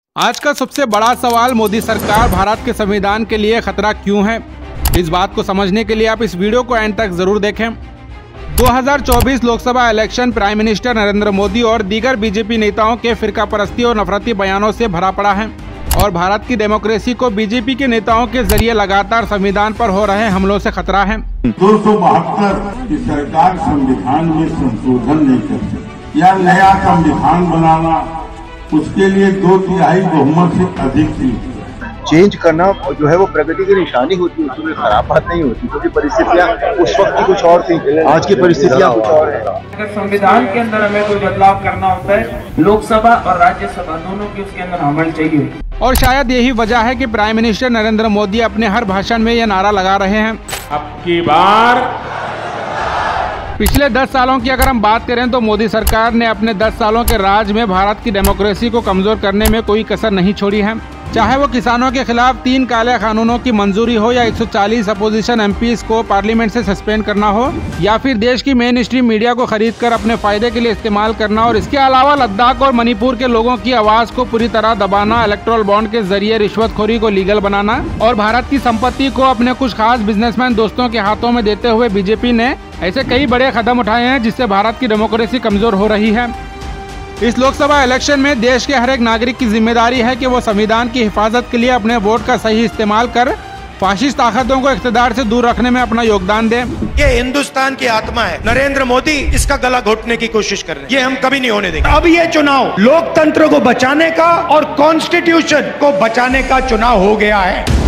आज का सबसे बड़ा सवाल, मोदी सरकार भारत के संविधान के लिए खतरा क्यों है? इस बात को समझने के लिए आप इस वीडियो को एंड तक जरूर देखें। 2024 Lok Sabha election prime minister Narendra Modi और दीगर बीजेपी नेताओं के फिरकापरस्ती और नफरती बयानों से भरा पड़ा है और भारत की डेमोक्रेसी को बीजेपी के नेताओं के जरिए लगातार संविधान पर हो रहे हमलों से खतरा है। 272 की सरकार संविधान में संशोधन नहीं कर सकती या नया संविधान बनाना, उसके लिए 2/3 बहुमत से अधिक थी। चेंज करना जो है वो प्रगति की निशानी होती है, उसमें खराब बात नहीं होती, क्योंकि परिस्थितियां उस वक्त की कुछ और थी, आज की परिस्थितियां कुछ और है। अगर संविधान के अंदर हमें कोई बदलाव करना होता है, लोकसभा और राज्यसभा दोनों की उसके अंदर अमल चाहिए। और शायद यही वजह है कि प्राइम मिनिस्टर नरेंद्र मोदी अपने हर भाषण में यह नारा लगा रहे हैं, अब की बार। पिछले 10 सालों की अगर हम बात करें तो मोदी सरकार ने अपने 10 सालों के राज में भारत की डेमोक्रेसी को कमजोर करने में कोई कसर नहीं छोड़ी है। चाहे वो किसानों के खिलाफ 3 काले कानूनों की मंजूरी हो या 140 अपोजिशन एमपीज को पार्लियामेंट से सस्पेंड करना हो, या फिर देश की मेन स्ट्रीम मीडिया को खरीद कर अपने फायदे के लिए इस्तेमाल करना, और इसके अलावा लद्दाख और मणिपुर के लोगों की आवाज को पूरी तरह दबाना, इलेक्टोरल बॉन्ड के जरिए रिश्वतखोरी को लीगल बनाना और भारत की संपत्ति को अपने कुछ खास बिजनेसमैन दोस्तों के हाथों में देते हुए बीजेपी ने ऐसे कई बड़े कदम उठाए हैं जिससे भारत की डेमोक्रेसी कमजोर हो रही है। इस लोकसभा इलेक्शन में देश के हर एक नागरिक की जिम्मेदारी है कि वो संविधान की हिफाजत के लिए अपने वोट का सही इस्तेमाल कर फाशिस्ट ताकतों को इख्तियार से दूर रखने में अपना योगदान दें। ये हिंदुस्तान की आत्मा है, नरेंद्र मोदी इसका गला घोटने की कोशिश कर रहे हैं, ये हम कभी नहीं होने देंगे। अब ये चुनाव लोकतंत्र को बचाने का और कॉन्स्टिट्यूशन को बचाने का चुनाव हो गया है।